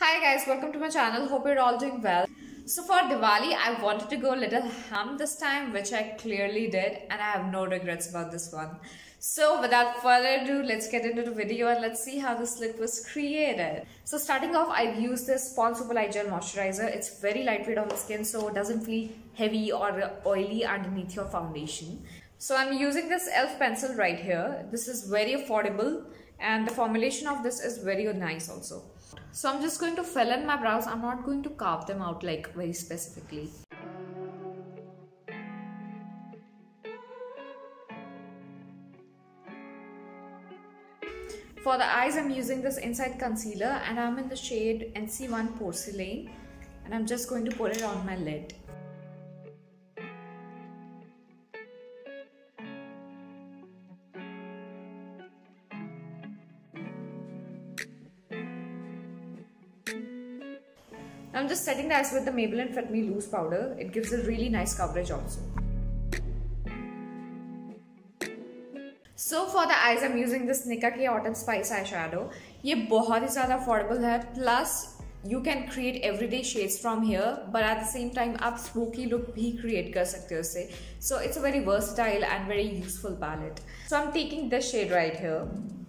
Hi guys, welcome to my channel. Hope you're all doing well. So for Diwali, I wanted to go a little ham this time, which I clearly did, and I have no regrets about this one. So without further ado, let's get into the video and let's see how this look was created. So starting off, I've used this Pond's Super Light Gel Moisturizer. It's very lightweight on the skin, so it doesn't feel heavy or oily underneath your foundation. So I'm using this e.l.f. pencil right here. This is very affordable and the formulation of this is very nice also. So I'm just going to fill in my brows. I'm not going to carve them out like very specifically. For the eyes, I'm using this Insight Concealer and I'm in the shade NC1 Porcelain and I'm just going to put it on my lid. I'm just setting the eyes with the Maybelline Fit Me Loose Powder. It gives a really nice coverage also. So for the eyes, I'm using this Nicka K Autumn Spice eyeshadow. ये बहुत ही ज़्यादा affordable है. Plus, you can create everyday shades from here, but at the same time, आप smoky look भी create कर सकते हो इससे. So it's a very versatile and very useful palette. So I'm taking this shade right here.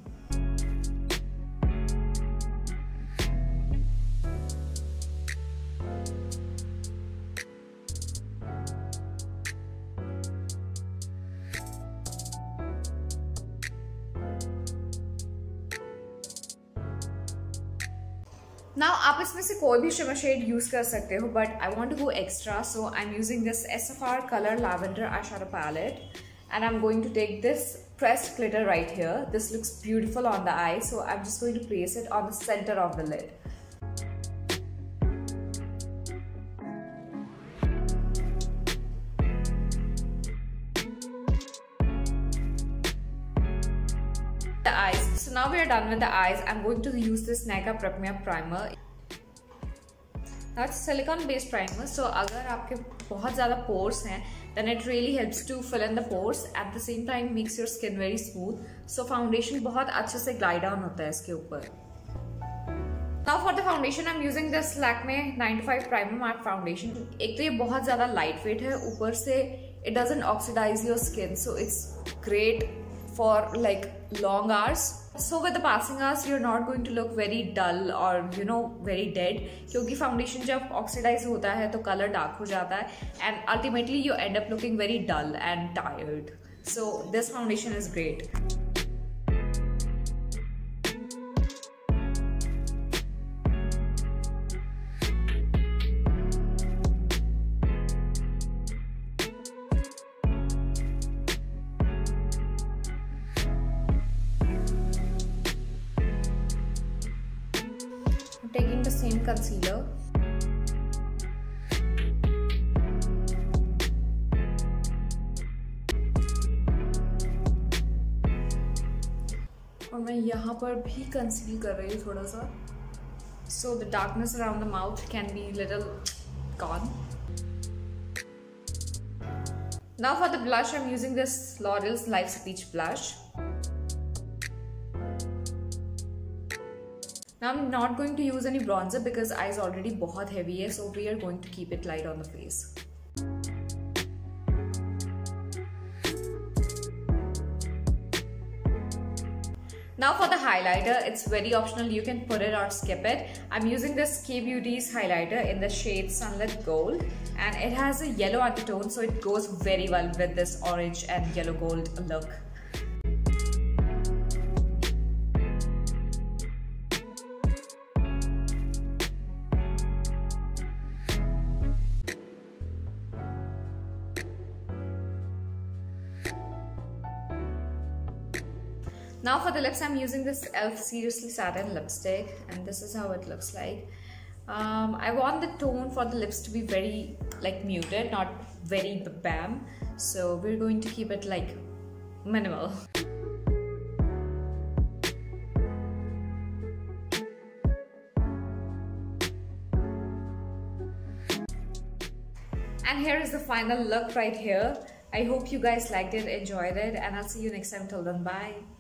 Now आप इसमें से कोई भी shimmer shade use कर सकते हो, but I want to go extra, so I'm using this SFR Color Lavender eyeshadow palette, and I'm going to take this pressed glitter right here. This looks beautiful on the eye, so I'm just going to place it on the center of the lid. The eyes. So now we are done with the eyes. I'm going to use this Nykaa Prep Me Up primer. Now it's silicone based primer, so अगर आपके बहुत ज़्यादा pores हैं, then it really helps to fill in the pores. At the same time, makes your skin very smooth. So foundation बहुत अच्छे से glide down होता है इसके ऊपर. Now for the foundation, I'm using this Lakme 925 Primer Matte Foundation. एक तो ये बहुत ज़्यादा lightweight है, ऊपर से it doesn't oxidize your skin, so it's great for like long hours. So with the passing hours, you're not going to look very dull or very dead, क्योंकि foundation जब oxidize होता है तो color dark हो जाता है and ultimately you end up looking very dull and tired. So this foundation is great. Taking the same concealer. और मैं यहाँ पर भी कंसील कर रही हूँ थोड़ा सा. So the darkness around the mouth can be little gone. Now for the blush, I'm using this L'Oreal's Life Speech blush. Now I'm not going to use any bronzer because eyes already बहुत heavy है, so we are going to keep it light on the face. Now for the highlighter, it's very optional. You can put it or skip it. I'm using this K Beauty's highlighter in the shade Sunlit Gold, and it has a yellow undertone, so it goes very well with this orange and yellow gold look. Now for the lips, I'm using this e.l.f. Seriously Satin lipstick, and this is how it looks like. I want the tone for the lips to be very like muted, not very bam. So we're going to keep it like minimal. And here is the final look right here. I hope you guys liked it, enjoyed it, and I'll see you next time. Till then, bye.